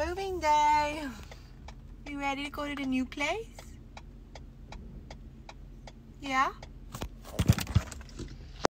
Moving day. You ready to go to the new place? Yeah?